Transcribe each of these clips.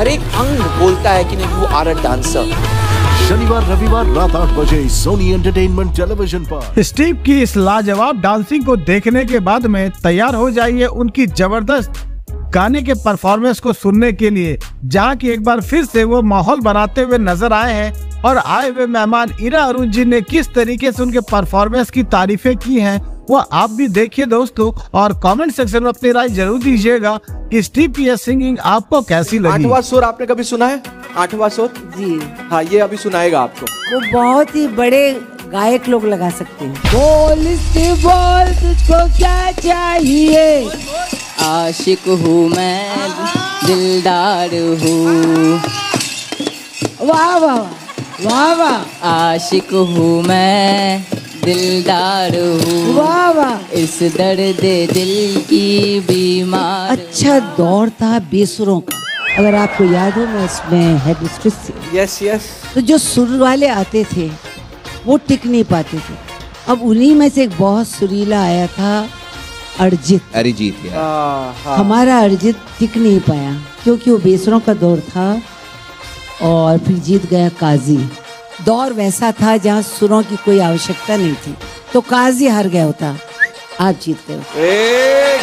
हर एक अंग बोलता है कि नहीं, यू आर अ डांसर। शनिवार रविवार रात 8 बजे सोनी एंटरटेनमेंट टेलीविजन पर। स्टीव की इस लाजवाब डांसिंग को देखने के बाद में तैयार हो जाइए उनकी जबरदस्त गाने के परफॉर्मेंस को सुनने के लिए, जहां की एक बार फिर से वो माहौल बनाते हुए नजर आए हैं। और आए हुए मेहमान इरा अरुण जी ने किस तरीके से उनके परफॉर्मेंस की तारीफें की हैं, वो आप भी देखिए दोस्तों, और कमेंट सेक्शन में अपनी राय जरूर दीजिएगा कि स्टीव की सिंगिंग आपको कैसी लगी। 8वां सुर आपने कभी सुना है? 8वां सुर जी हाँ, ये अभी सुनाएगा आपको। वो बहुत ही बड़े गायक लोग लगा सकते हैं। बोल बोल तुझको क्या चाहिए, आशिक हूँ मैं दिलदार हूँ, वाह वाह वाह वाह, आशिक हूँ मैं दिलदार हूँ, वाह वाह, इस दर्द दिल की बीमार। अच्छा दौर था बेसुरों का, अगर आपको याद हो मैं इसमें हेड मिस्ट्रेस थी। Yes yes. तो जो सुर वाले आते थे वो टिक नहीं पाते थे। अब उन्हीं में से एक बहुत सुरीला आया था अरिजीत। हमारा अरिजीत टिक नहीं पाया क्योंकि वो बेसुरों का दौर था और फिर जीत गया काजी। दौर वैसा था जहाँ सुरों की कोई आवश्यकता नहीं थी, तो काजी हार गया होता, आप जीत गए।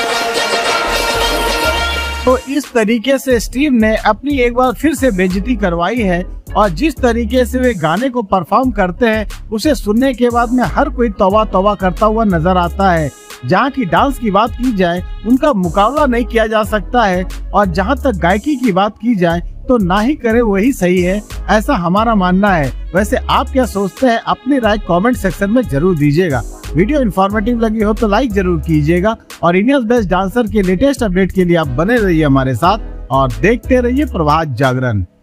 तो इस तरीके से स्टीव ने अपनी एक बार फिर से बेइज्जती करवाई है, और जिस तरीके से वे गाने को परफॉर्म करते हैं उसे सुनने के बाद में हर कोई तौबा तौबा करता हुआ नजर आता है। जहाँ की डांस की बात की जाए उनका मुकाबला नहीं किया जा सकता है, और जहाँ तक गायकी की बात की जाए तो ना ही करे वही सही है, ऐसा हमारा मानना है। वैसे आप क्या सोचते हैं, अपनी राय कमेंट सेक्शन में जरूर दीजिएगा। वीडियो इन्फॉर्मेटिव लगी हो तो लाइक जरूर कीजिएगा, और इंडियाज बेस्ट डांसर के लेटेस्ट अपडेट के लिए आप बने रहिए हमारे साथ और देखते रहिए प्रभात जागरण।